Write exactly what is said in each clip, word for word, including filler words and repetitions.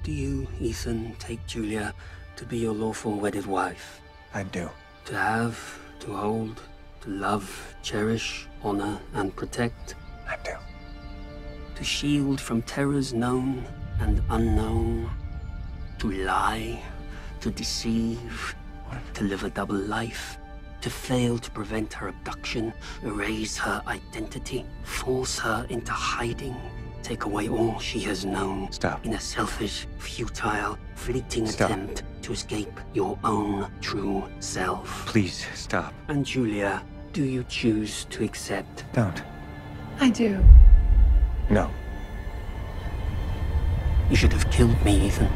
Do you, Ethan, take Julia to be your lawful wedded wife? I do. To have, to hold, to love, cherish, honor, and protect? I do. To shield from terrors known and unknown? To lie, to deceive, what? To live a double life? To fail to prevent her abduction, erase her identity, force her into hiding, take away all she has known. Stop. In a selfish, futile, fleeting Stop. attempt to escape your own true self. Please, stop. And Julia, do you choose to accept? Don't. I do. No. You should have killed me, Ethan.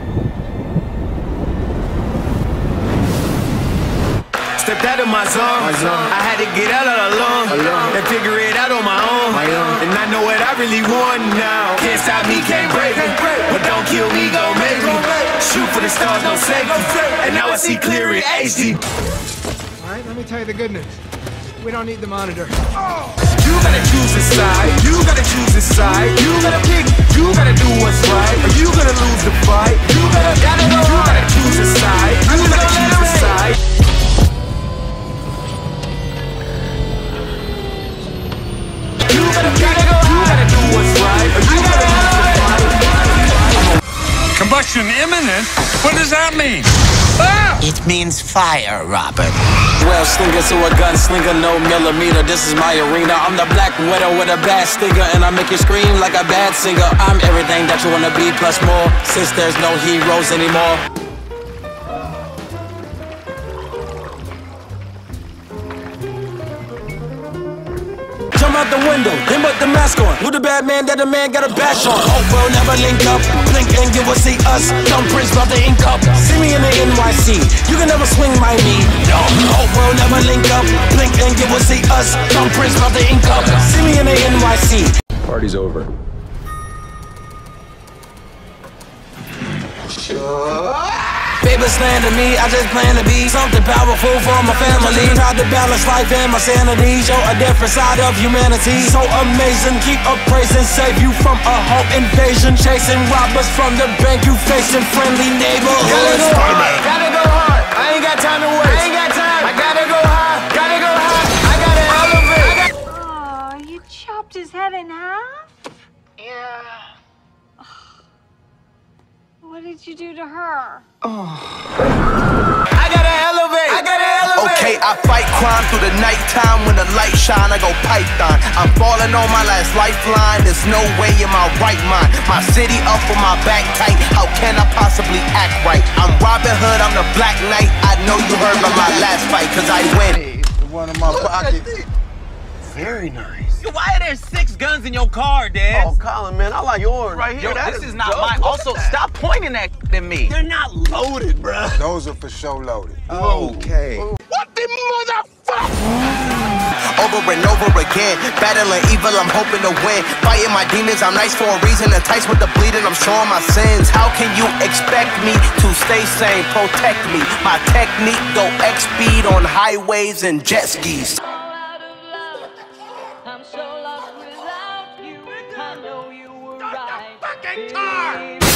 Stepped out of my zone. My zone. I had to get out all alone, Alone. and figure it out on my own. My own. And I know what I really want now. Can't stop me, can't break me. But don't kill me, gon' make me. Shoot for the stars, no safety. And now I see clear in H D. All right, let me tell you the good news. We don't need the monitor. You gotta choose a side. You gotta choose a side. You gotta pick. You gotta do what's right. Or you gotta lose the fight. You gotta, gotta go. You gotta choose a side. You gotta choose a side. You gotta, gotta go. You gotta do what's right. Or you gotta lose the fight. Combustion imminent? What does that mean? Ah! It means fire, Robert. Well, slinger to a gunslinger, no millimeter. This is my arena. I'm the black widow with a bad stinger, and I make you scream like a bad singer. I'm everything that you wanna be plus more, since there's no heroes anymore. Jump out the window, then put the mask on. Who the bad man that the man got a bash on? Hope we'll never link up. Blink and you will see us. Dumb prince about to ink up. See me in the N Y C. You can never swing my knee. No. Hope we'll never link up. Blink and you will see us. Dumb prince about to ink up. See me in the N Y C. Party's over. Baby slander me, I just plan to be something powerful for my family. Tried to balance life and my sanity, show a different side of humanity. So amazing, keep up praising, save you from a whole invasion. Chasing robbers from the bank, you facing friendly neighborhoods. Gotta go hard, gotta go hard. I ain't got time to waste. I ain't got time. I gotta go high, gotta go high. I gotta elevate. I got Oh, you chopped his head in half? yeah. What did you do to her? I gotta elevate. I gotta elevate. Okay, I fight crime through the nighttime. When the light shine, I go python. I'm falling on my last lifeline. There's no way in my right mind. My city up on my back tight. How can I possibly act right? I'm Robin Hood, I'm the Black Knight. I know you heard about my last fight, cause I win. One in my pocket. Very nice. Why are there six guns in your car, Dad? Oh, Colin, man, I like yours. right here. Yo, This is is not dope. mine. Look Also, at that. stop pointing at at me. They're not loaded, bruh. Those are for show loaded. Okay. What the motherfucker? Over and over again, battling evil, I'm hoping to win. Fighting my demons, I'm nice for a reason. Enticed with the bleeding, I'm showing my sins. How can you expect me to stay sane? Protect me. My technique go X speed on highways and jet skis. I'm so lost without you. I know you were right. Fucking car!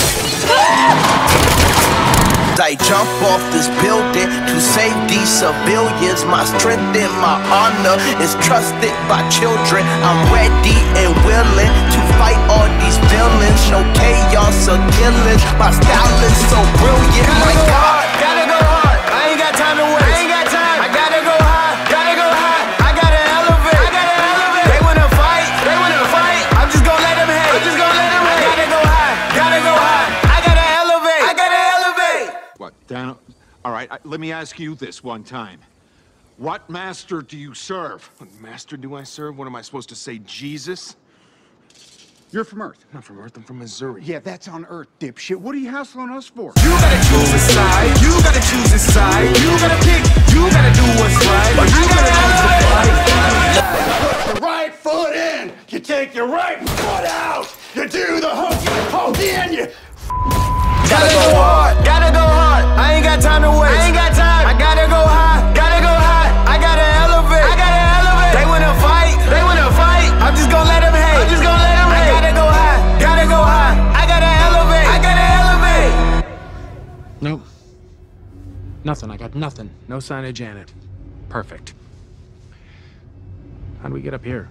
I jump off this building to save these civilians. My strength and my honor is trusted by children. I'm ready and willing to fight all these villains. No chaos or killings. My style is so brilliant. My Gotta go God. hard, gotta go hard. I ain't got time to waste. I ain't got time. I gotta go high, gotta go high. I gotta elevate. I gotta elevate. They wanna fight, they wanna fight. I'm just gonna let them hate. I'm just gonna let them hate. I gotta go high, gotta go high. I gotta elevate. I gotta elevate. What, Dan? All right, I, let me ask you this one time. What master do you serve? What master do I serve? What am I supposed to say, Jesus? You're from Earth. I'm not from Earth, I'm from Missouri. Yeah, that's on Earth, dipshit. What are you hassling us for? You gotta choose a side. You gotta choose a side. You gotta pick. You gotta do what's right. Or you gotta lose the fight. Put the right foot in. You take your right foot out. You do the hook. Hold in. You. Gotta go hard, gotta go hard. I ain't got time to waste. I ain't got time. I gotta go high, gotta go high. I gotta elevate. I gotta elevate. They wanna fight, they wanna fight. I'm just gonna let them hate. I'm just gonna let them hate. I gotta go high, gotta go high. I gotta elevate. I gotta elevate. Nothing. I got nothing. No sign of Janet. Perfect. How'd we get up here?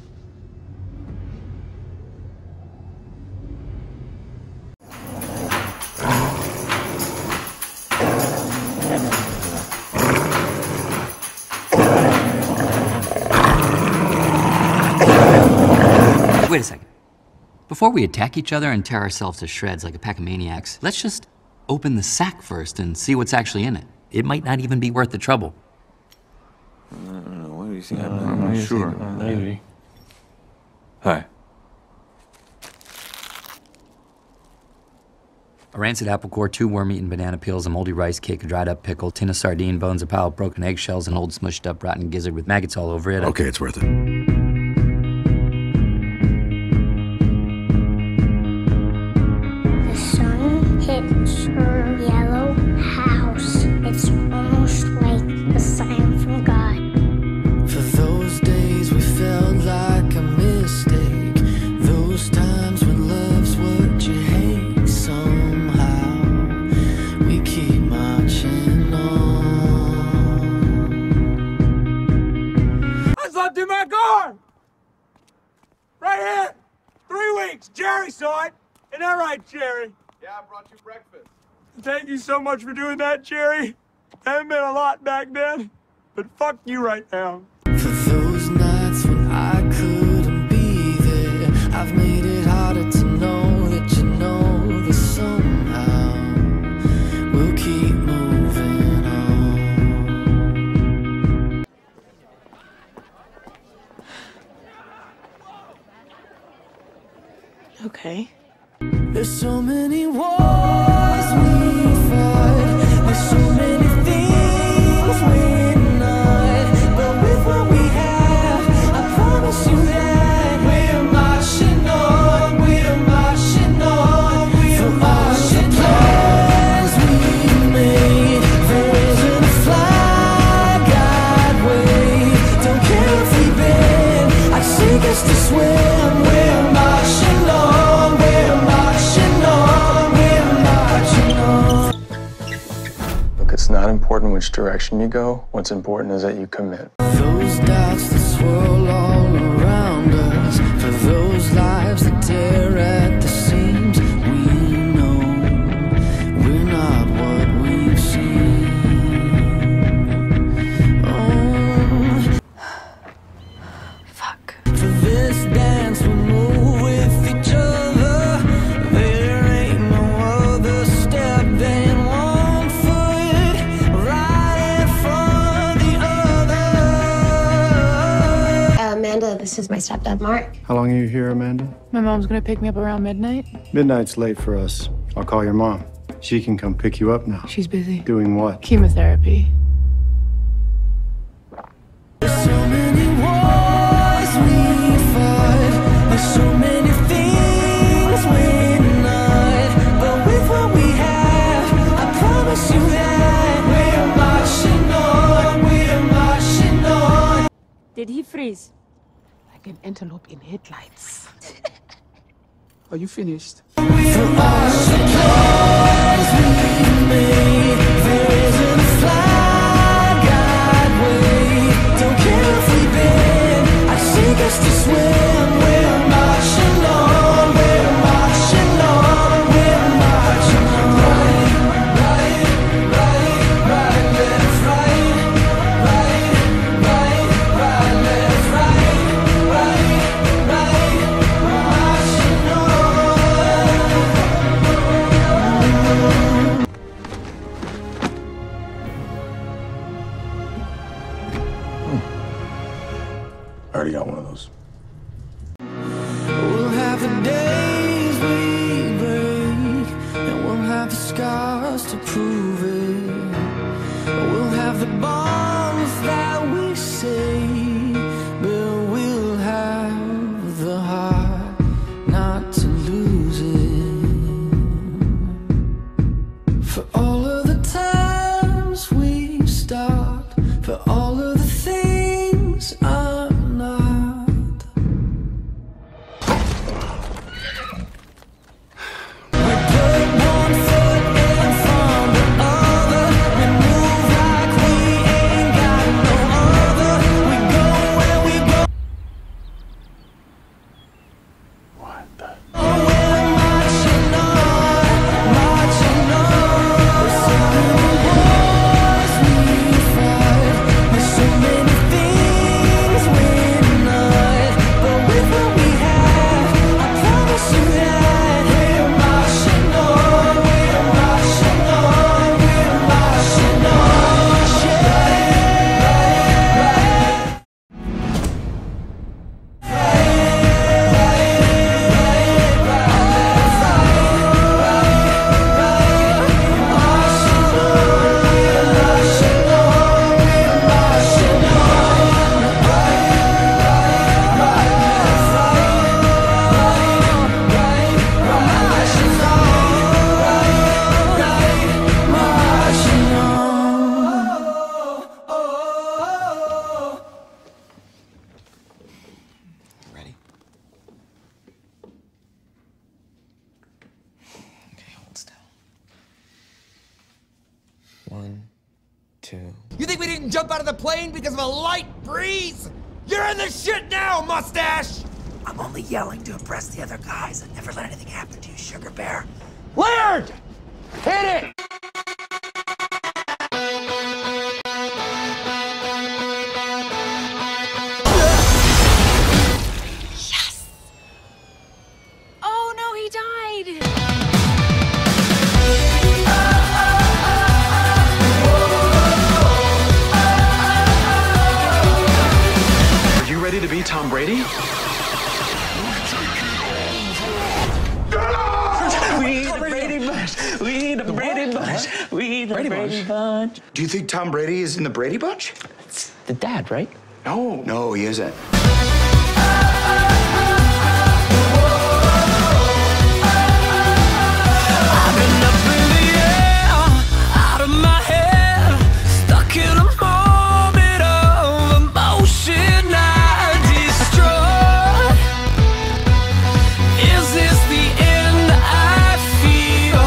Wait a second. Before we attack each other and tear ourselves to shreds like a pack of maniacs, let's just open the sack first and see what's actually in it. It might not even be worth the trouble. I don't know. What do you think? I'm, I'm not sure. Maybe. Hi. A rancid apple core, two worm-eaten banana peels, a moldy rice cake, a dried-up pickle, tin of sardine bones, a pile of broken eggshells, an old smushed-up rotten gizzard with maggots all over it. Okay, it's worth it. Hits her yellow house. It's almost like a sign from God. For those days we felt like a mistake. Those times when love's what you hate. Somehow we keep marching on. I slept in my car! Right here! Three weeks! Jerry saw it! Isn't that right, Jerry? Yeah, I brought you breakfast. Thank you so much for doing that, Jerry. That meant a lot back then, but fuck you right now. For those nights when I couldn't be there, I've made it harder to know that you know that somehow we'll keep moving on. Okay. There's so many wars we fight. There's so many things we're not. But with what we have, I promise you that we're marching on. We're marching on. We're marching on. Plans we made, there isn't a flag I'd wave. Don't care if we bend, I'd sink us to swim. We're marching on. We're marching on. We're marching on. Look, it's not important which direction you go. What's important is that you commit. Those doubts that swirl all around us, for those lives that tear at the seams, we know we're not what we've seen. Oh. Fuck. For this dance we move with each other. There ain't no other step than one foot right in front of the other. Uh, Amanda, this is my stepdad, Mark. How long are you here, Amanda? My mom's gonna pick me up around midnight. Midnight's late for us. I'll call your mom. She can come pick you up now. She's busy. Doing what? Chemotherapy. There's so many wars we fight. There's so many things we're not. But with what we have, I promise you that we're marching on. We're marching on. Did he freeze? Like an antelope in headlights. Are you finished? For all the plans we made, there isn't a flag I'd wave. Don't care if we bend, I'd sink us to swim. We're marching on, we're marching on, we're marching on. Right, right, right, right, left, right, right, right, right, left, right, right, right, we're marching on. I already got one of those. We'll have the days we break, and we'll have the scars to prove it. We'll have the bombs that we say, but we'll have the heart not to lose it. For all of the times we've stopped, for all of the things I'm not. We put one foot in front of the other. We move One, two. You think we didn't jump out of the plane because of a light breeze? You're in the shit now, mustache! I'm only yelling to impress the other guys and never let anything happen to you, Sugar Bear. Laird! Hit it! Oh no, he died! Are you ready to be Tom Brady? We the Brady Bunch. We the Brady Bunch. We the Brady Brady Bunch? Bunch. Do you think Tom Brady is in the Brady Bunch? It's the dad, right? No. No, he isn't. I've been up in the air, out of my head, stuck in a moment of emotion I destroy. Is this the end I feel?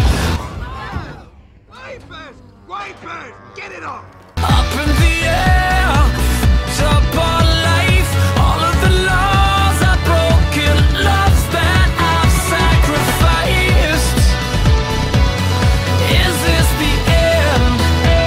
Wipers! Wipers! Get it off! Up in the air, top on life, all of the laws I've broken, loves that I've sacrificed. Is this the end?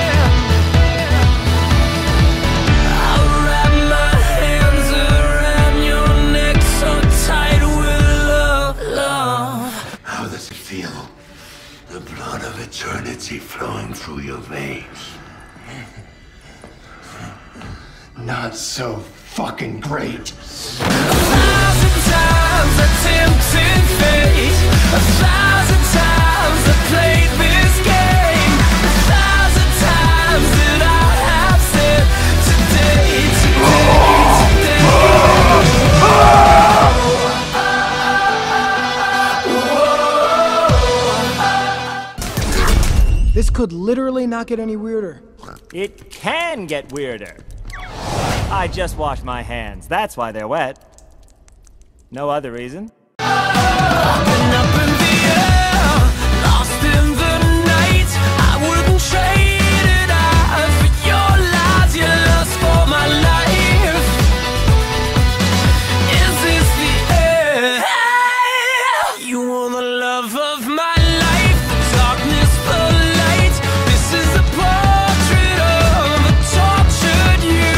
I'll wrap my hands around your neck so tight with love, love. How does it feel? The blood of eternity flowing through your veins. Not so fucking great. A thousand times I tempted fate. A thousand times I played this game. A thousand times that I have said today, Today, today. This could literally not get any weirder. It can get weirder. I just washed my hands. That's why they're wet. No other reason. Up and up in the air, lost in the night. I wouldn't trade it out for your lies, your lust for my life. Is this the end? You are the love of my life, the darkness, the light. This is a portrait of a tortured you.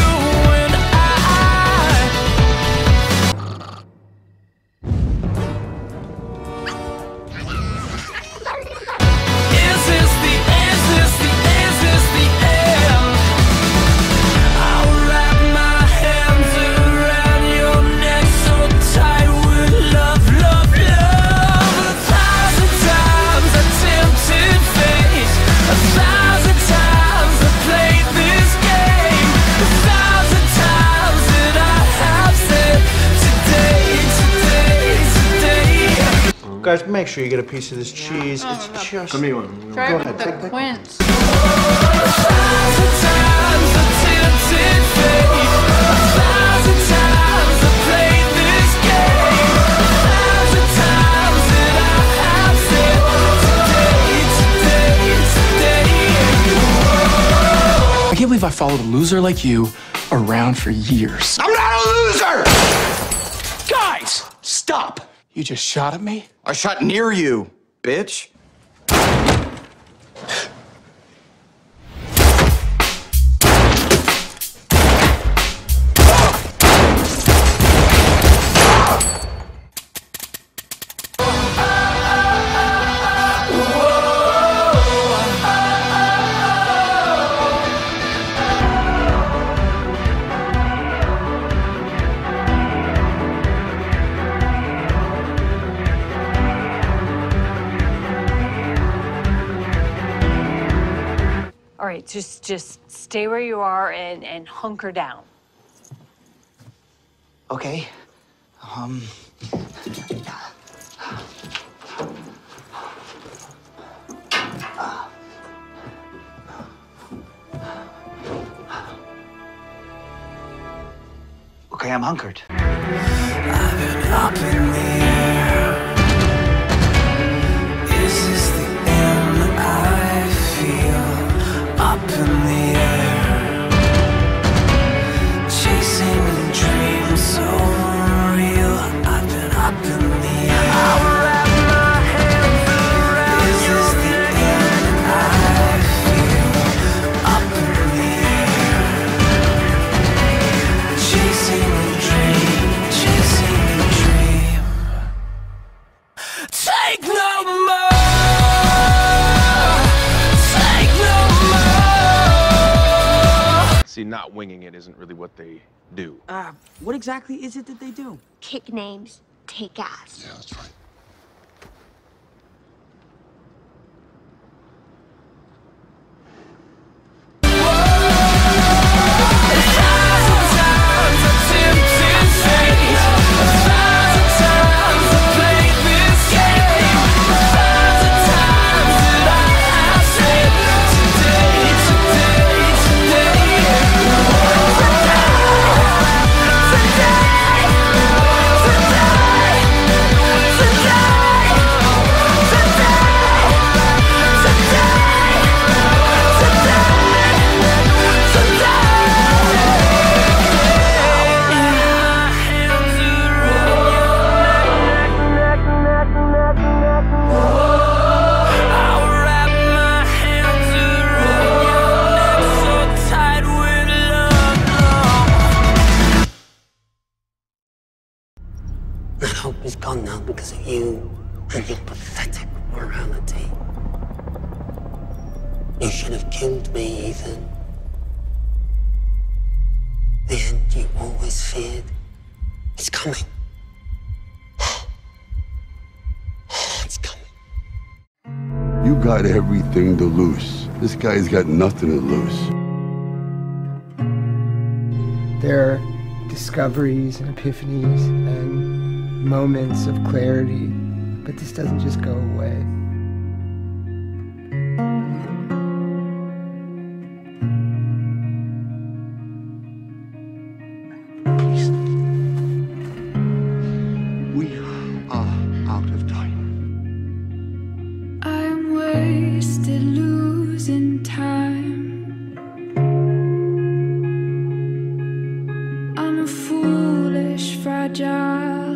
Guys, make sure you get a piece of this cheese. Oh, it's no. just... Give me one. Try Go with ahead, the take that. quince. I can't believe I followed a loser like you around for years. I'm not a loser! Guys, stop! You just shot at me? I shot near you, bitch. All right, just just stay where you are and, and hunker down. Okay. Um. Okay, I'm hunkered. I've been up in the air. Is this the end I feel? not winging it isn't really what they do. Uh, what exactly is it that they do? Kick names, take ass. Yeah, that's right. That hope is gone now because of you and your pathetic morality. You should have killed me, Ethan. The end you always feared is coming. It's coming. You got everything to lose. This guy's got nothing to lose. There are discoveries and epiphanies and moments of clarity, but this doesn't just go away. We are out of time. I'm wasted losing time. I'm a foolish, fragile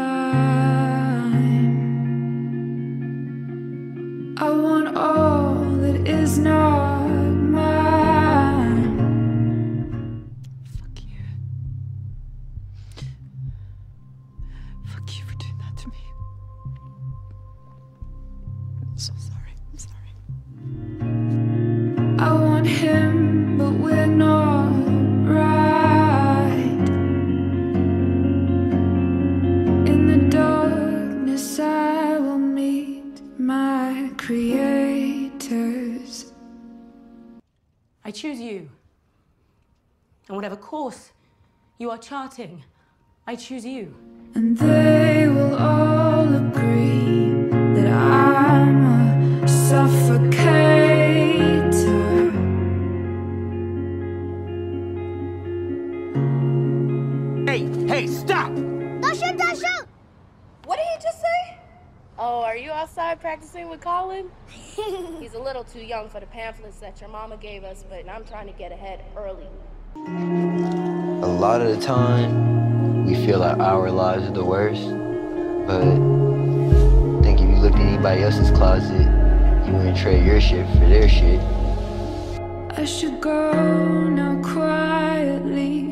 spine. I want all that is not mine. Fuck you. Fuck you for doing that to me. I'm so sorry. I'm sorry. I want him, but we're not right. In the darkness, I will meet my creators. I choose you. And whatever course you are charting, I choose you. And they will all agree that I'm a suffocator. Hey, hey, stop! Don't shoot, don't shoot! What did he just say? Oh, are you outside practicing with Colin? He's a little too young for the pamphlets that your mama gave us, but I'm trying to get ahead early. A lot of the time, we feel like our lives are the worst, but I think if you looked at anybody else's closet, you wouldn't trade your shit for their shit. I should go now quietly.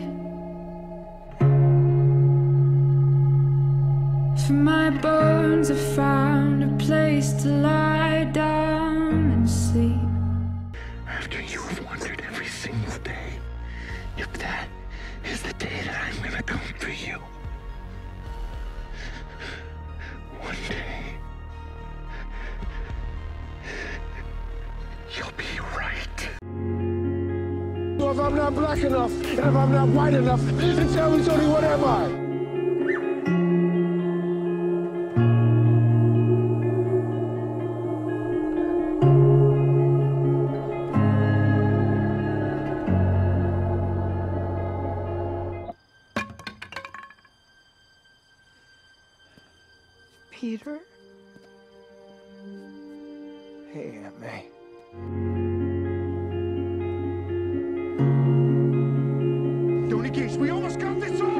For my bones have found a place to lie down and sleep. After you have wondered every single day if that is the day that I'm gonna come for you. One day, you'll be right. So if I'm not black enough, and if I'm not white enough, then tell me, Tony, what am I? Peter? Hey, Aunt May. Tony Geese, we almost got this off!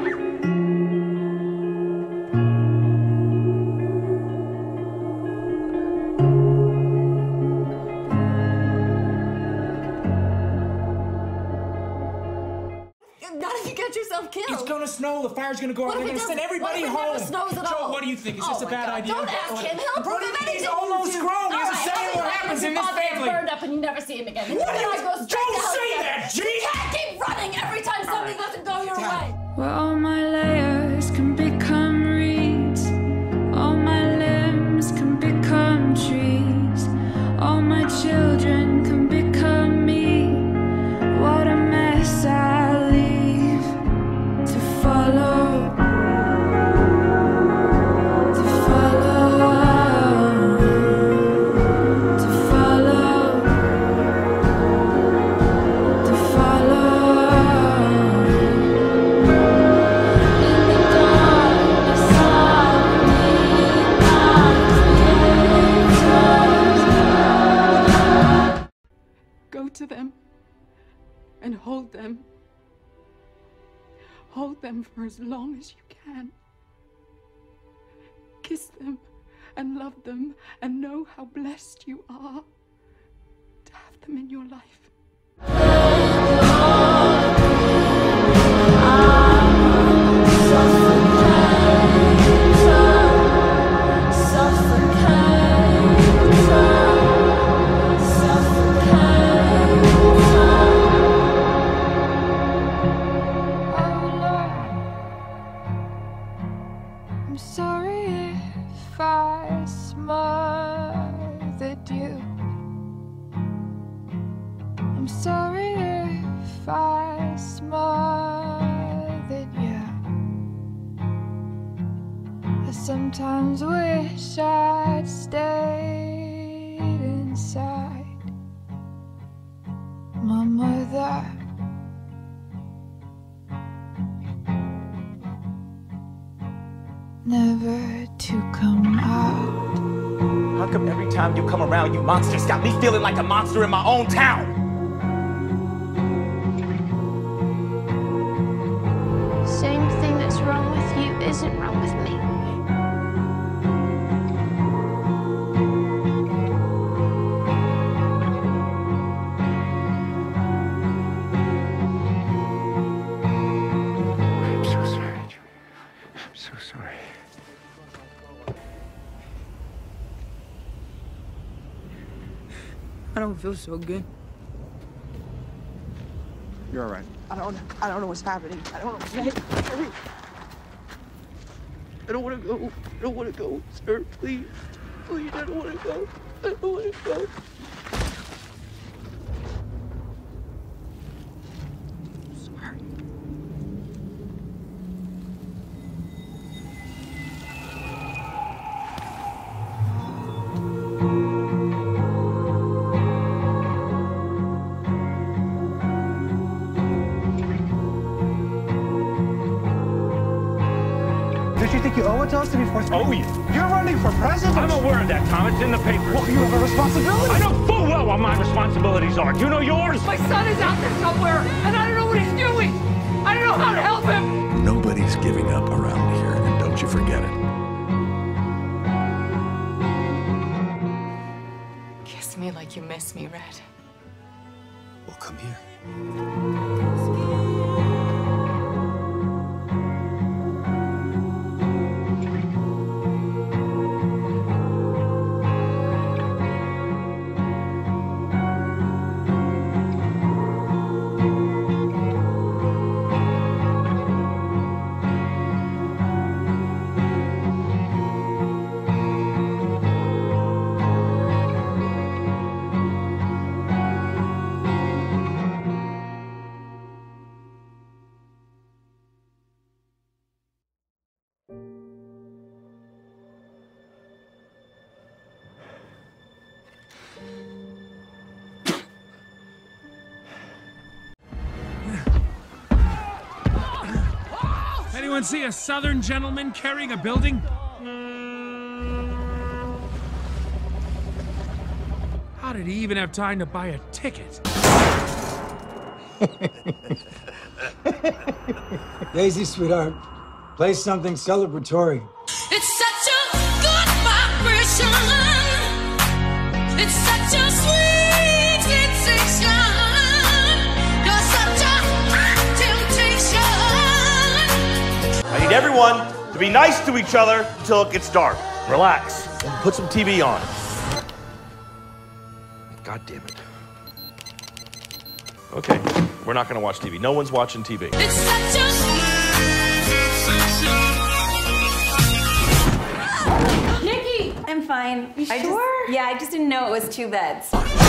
Not if you get yourself killed. It's gonna snow. The fire's gonna go out. What We're if gonna it send doesn't- everybody what if it home. never snows at Joe, all? what do you think? Is Oh this a my bad God. idea? Don't ask him. He'll But prove he- of anything. He's almost grown. He hasn't said what happens in this family. Burned up and you never see him again. What Then do I you- go straight Don't to hell say again. that, G! You can't keep running where all my layers can become reeds, all my limbs can become trees, all my children can become me. What a mess I leave to follow, to follow, to follow, to follow. Go to them and hold them. Hold them for as long as you can. Kiss them and love them and know how blessed you are to have them in your life. I'm sorry if I smothered you. I'm sorry if I smothered you. I sometimes wish I'd stayed inside my mother. Never to come out. How come every time you come around, you monsters got me feeling like a monster in my own town? Same thing that's wrong with you isn't wrong with me. I'm so sorry, Julie. I'm so sorry. I don't feel so good. You're all right. I don't. I don't know what's happening. I don't know. Hurry. I don't want to go. I don't want to go, sir. Please, please. I don't want to go. I don't want to go. Sorry. Did you think you owe it to us to be forced? Oh, you. You're running for president. I'm aware of that, Tom. It's in the papers. Well, you have a responsibility. I know full well what my responsibilities are. Do you know yours? My son is out there somewhere, and I don't know what he's doing. I don't know how to help him. Nobody's giving up around here, and don't you forget it. Kiss me like you miss me, Red. Well, come here. Anyone see a southern gentleman carrying a building? How did he even have time to buy a ticket? Daisy, sweetheart, play something celebratory. It's such a good vibration. It's such a sweet sensation. You're such a hot temptation. I need everyone to be nice to each other until it gets dark. Relax. Put some T V on. God damn it. Okay, we're not gonna watch T V. No one's watching T V. It's such a fine. You I sure? Just, yeah, I just didn't know it was two beds.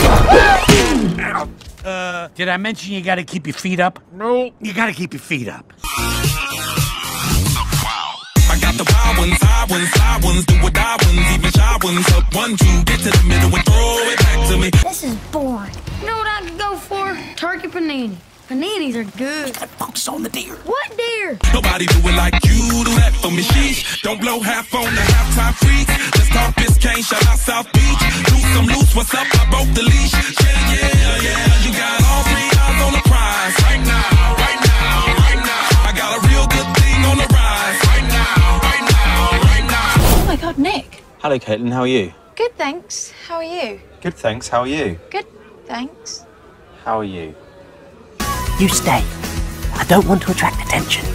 Uh, did I mention you gotta keep your feet up? No. You gotta keep your feet up. I got the wild ones, high ones, fly ones, do or die ones, even shy ones. Up one, two, get to the middle and throw it back to me. This is boring. You know what I could go for? Turkey panini. Paninis are good. Focus on the deer. What deer? Nobody do it like you do that for me. Sheesh, don't blow half on the halftime freak. Let's talk Biscayne, shout out South Beach. Loose, I'm loose, what's up? I broke the leash. Yeah, yeah, yeah. You got all three eyes on the prize. Right now, right now, right now. I got a real good thing on the rise. Right now, right now, right now. Oh my God, Nick. Hello, Caitlin. How are you? Good, thanks. How are you? Good, thanks. How are you? Good, thanks. How are you? You stay. I don't want to attract attention.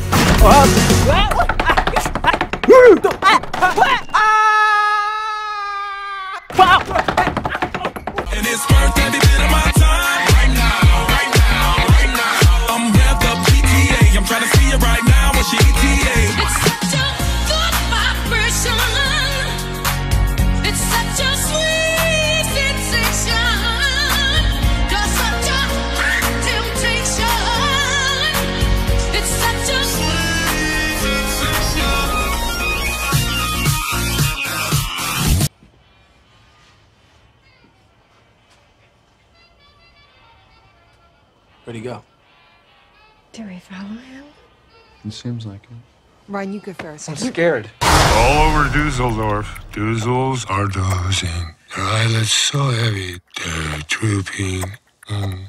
And it's worth every bit of my time. Right now, right now, right now. I'm revved up G T A. I'm trying to see it right now on G T A. It's such a good vibration. It's such a sweet sensation. You're such a temptation. It's such a sweet sensation. Where'd he go? Do we follow him? It seems like it. Ryan, you go first. I'm scared. All over Dusseldorf. Dussels are dozing. Their eyelids so heavy, they're drooping. Mm.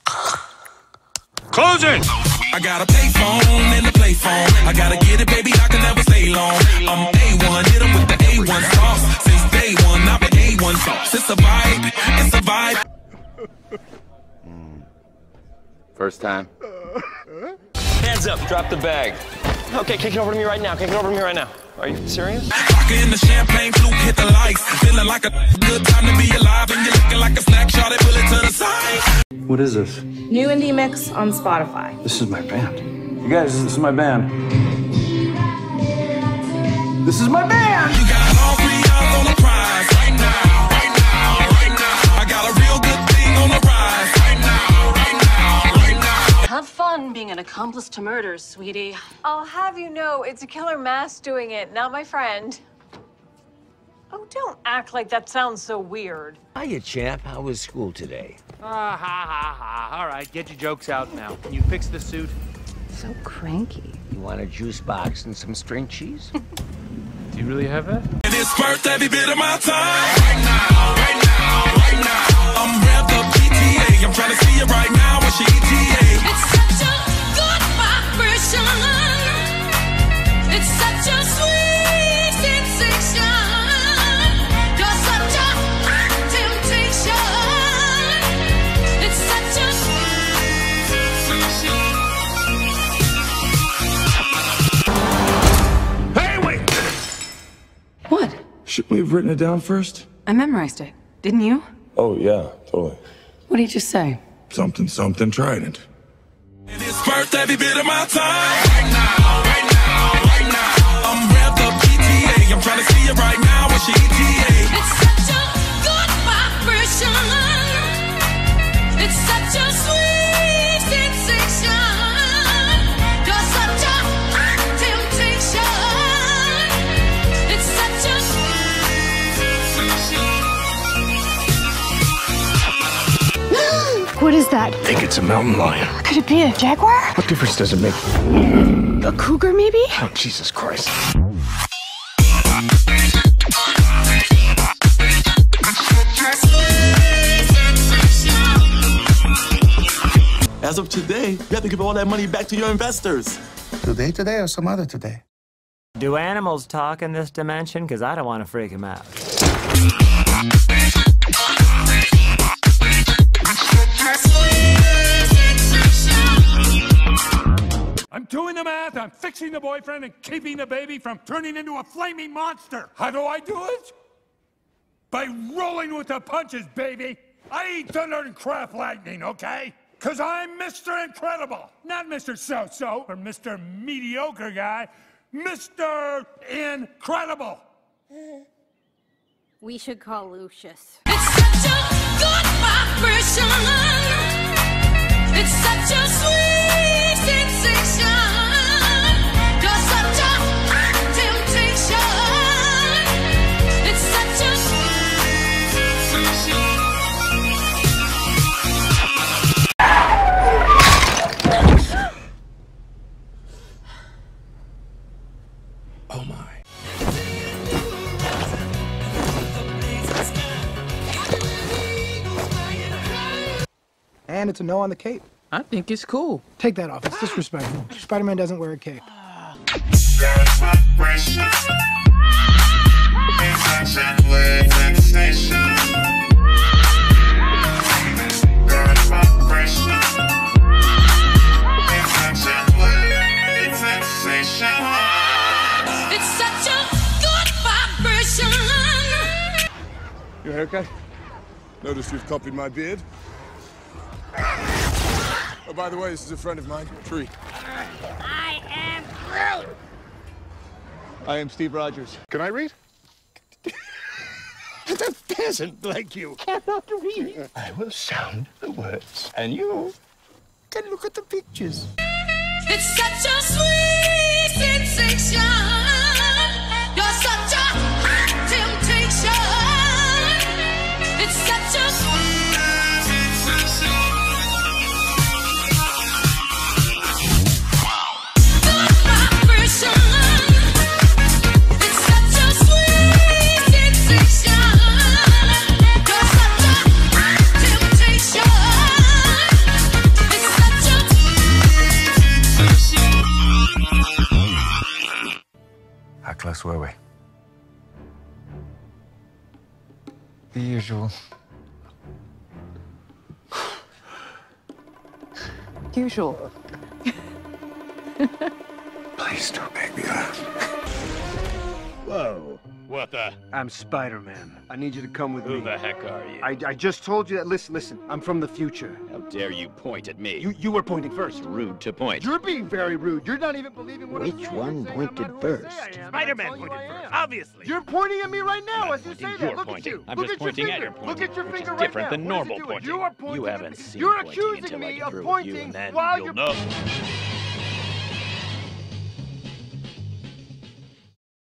Close it! I got a payphone and a play phone. I gotta get it, baby. I can never stay long. I'm A one, hit 'em with the A one sauce. Since day one, I've been A one sauce. It's a vibe, it's a vibe. First time. Hands up, drop the bag. Okay, kick it over to me right now. Kick it over to me right now. Are you serious? Rockin' the champagne flute, hit the lights. Feeling like a good time to be alive. And you're looking like a snack, shot it, pull it to the side. What is this? New indie mix on Spotify. This is my band. You guys, this is my band. This is my band! You got all three eyes on the prize. Right now, right now, right now. I got a real good thing on the rise. Right now, right now, right now. Have fun being an accomplice to murder, sweetie. I'll have you know, it's a killer mask doing it, not my friend. Oh, don't act like that sounds so weird. Hiya, champ. How was school today? Ah, ha, ha, ha. All right, get your jokes out now. Can you fix the suit? So cranky. You want a juice box and some string cheese? Do you really have that? And it's worth every bit of my time. Right now, right now, right now. I'm revved up G T A. I'm trying to see it right now on G T A. It's such a good vibration. It's such a sweet sensation. You're such a temptation. It's such a sweet sensation. Hey, wait! What? Shouldn't we have written it down first? I memorized it. Didn't you? Oh, yeah, totally. What did you just say? Something, something, trident. And it's worth every bit of my time. Right now, right now, right now. I'm revved up G T A. I'm trying to see it right now on G T A. It's such a good vibration. It's such a sweet sensation. You're such a temptation. It's such a sweet sensation. What is that? I think it's a mountain lion. Could it be a jaguar? What difference does it make? A cougar, maybe? Oh, Jesus Christ. As of today, you have to give all that money back to your investors. Today, today, or some other today? Do animals talk in this dimension? Because I don't want to freak them out. I'm doing the math, I'm fixing the boyfriend and keeping the baby from turning into a flaming monster. How do I do it? By rolling with the punches, baby. I eat thunder and crap lightning, okay? Cause I'm Mister Incredible, not Mister So-So or Mister Mediocre guy, Mister Incredible. We should call Lucius. It's such a good vibration. It's such a sweet sensation. You're such a hot temptation. It's such a sweet sensation. Oh my. And it's a no on the cape. I think it's cool. Take that off. It's disrespectful. Spider-Man doesn't wear a cape. It's such a good vibration. Your haircut? Notice you've copied my beard. Oh, by the way, this is a friend of mine, Tree. I am Groot. I am Steve Rogers. Can I read? The peasant like you cannot read. I will sound the words, and you can look at the pictures. It's such a sweet sensation. You're such a hot temptation. It's such a sweet sensation. Good vibration. It's such a sweet sensation. You're such a hot temptation. It's such a How close were we? The usual. Usual. Please don't make me laugh. Whoa. What the? I'm Spider-Man. I need you to come with Who me. the heck are you? I, I just told you that. Listen, listen. I'm from the future. How dare you point at me? You you were pointing first. Rude to point. You're being very rude. You're not even believing what I'm Which saying. one You're saying pointed I'm not who I say first? I am, and Spider-Man that's all pointed you I first, am. obviously. You're pointing at me right now as you say You're that. Look pointing. at you. I'm Look just at your pointing at finger. your pointing, Look at your which finger is right different now. than What is it normal doing? pointing. You are pointing. You at haven't me. seen You're pointing accusing until I me get of through with pointing you, and then while you'll you're know.